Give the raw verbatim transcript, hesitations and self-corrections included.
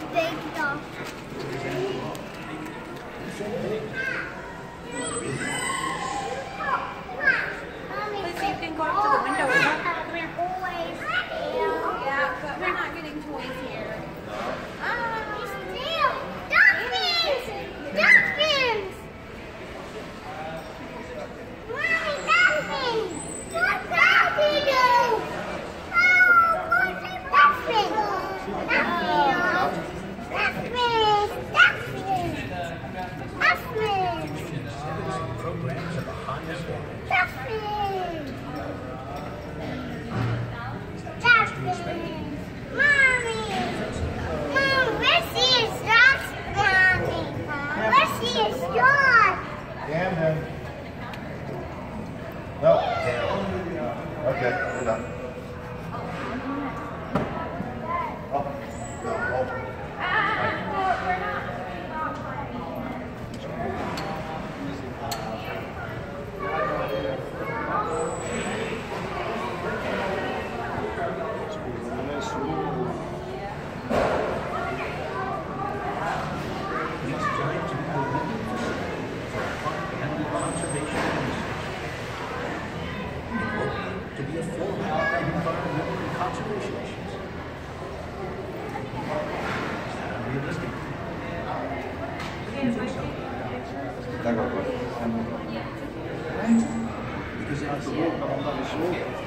big dog. Please, you can go up to the window. Come here. Always. Yeah, but we're not getting toys here. Still, dolphins! Dolphins! Mommy, dolphins! What's that we do? Oh, what's a dolphin? Dolphins! Dolphins! Dolphins! Programs are behind the scenes. Dolphins! Dolphins! Mommy! Mom, where's the dogs, Mommy? Where's the dog? Camden. No. Okay, we're done. Oh, no, oh. To be a formal environmental conservation issues. Is that unrealistic? D'accord, quoi. Because after all,